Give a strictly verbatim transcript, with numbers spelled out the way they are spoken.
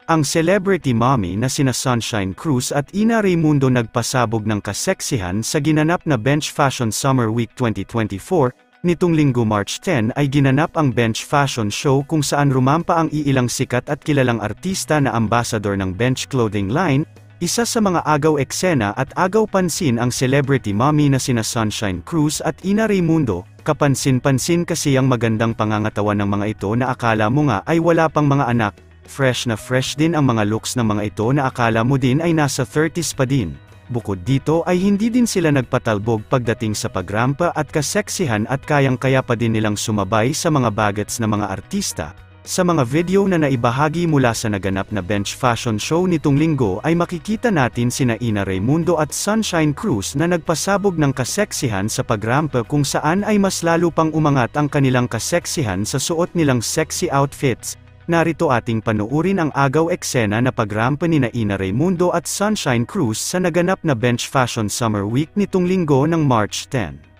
Ang celebrity mommy na sina Sunshine Cruz at Ina Raymundo nagpasabog ng kaseksihan sa ginanap na Bench Fashion Summer Week twenty twenty-four, nitong Linggo March ten ay ginanap ang Bench Fashion Show kung saan rumampa ang iilang sikat at kilalang artista na ambassador ng Bench Clothing Line. Isa sa mga agaw eksena at agaw pansin ang celebrity mommy na sina Sunshine Cruz at Ina Raymundo. Kapansin-pansin kasi ang magandang pangangatawan ng mga ito na akala mo nga ay wala pang mga anak. Fresh na fresh din ang mga looks ng mga ito na akala mo din ay nasa thirties pa din. Bukod dito ay hindi din sila nagpatalbog pagdating sa pagrampa at kaseksihan at kayang-kaya pa din nilang sumabay sa mga bagets ng mga artista. Sa mga video na naibahagi mula sa naganap na Bench Fashion Show nitong linggo ay makikita natin sina Ina Raymundo at Sunshine Cruz na nagpasabog ng kaseksihan sa pagrampa kung saan ay mas lalo pang umangat ang kanilang kaseksihan sa suot nilang sexy outfits. Narito ating panuurin ang agaw eksena na pagrampa nina Ina Raymundo at Sunshine Cruz sa naganap na Bench Fashion Summer Week nitong linggo ng March ten.